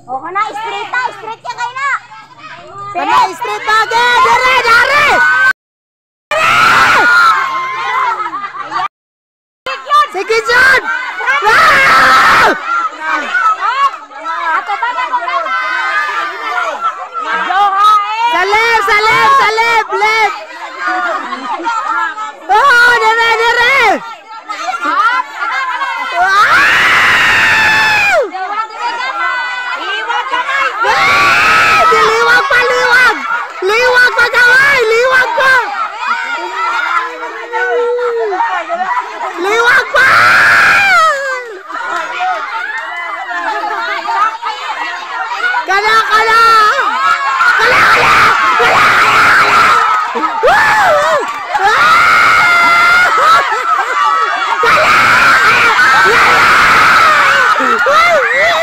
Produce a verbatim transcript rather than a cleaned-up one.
O kana straight ta, straight ka kay na. Kana straight pa ge, dere, dere. Sige, John! Sa left, sa left, sa left, left! Oh, dire, dire! Diliwag pa, liwag! Liwag pa kamay! Liwag pa! Liwag pa! Kana, kana! Kana, kana! Kana, kana! Woo! Kana! Kana!